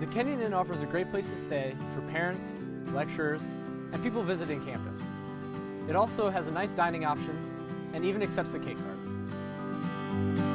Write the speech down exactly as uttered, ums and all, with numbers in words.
Kenyon Inn offers a great place to stay for parents, lecturers, and people visiting campus. It also has a nice dining option and even accepts a cake card.